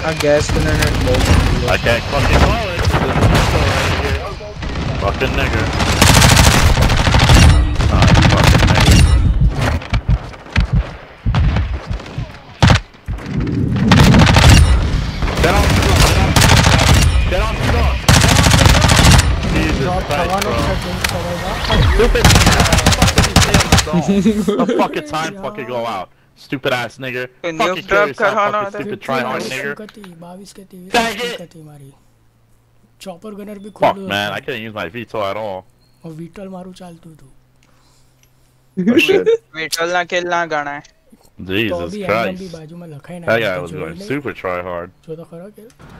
I guess when I had both. I can't fucking call it. Fucking nigger. Ah, you fucking nigger. Get on the gun. Get on the gun. Jesus Christ, bro. Stupid. The fucking time fucking go out. Stupid ass nigger. Fucking kill yourself, fucking stupid tryhard nigger. Chopper gunner भी Fuck man, I couldn't use my veto at all. और वीटल मारू चालतू तू वीटल ना खेलना गाना है Jesus Christ. बाजू में लखाई ना That guy was going super try hard. जो तो खरा के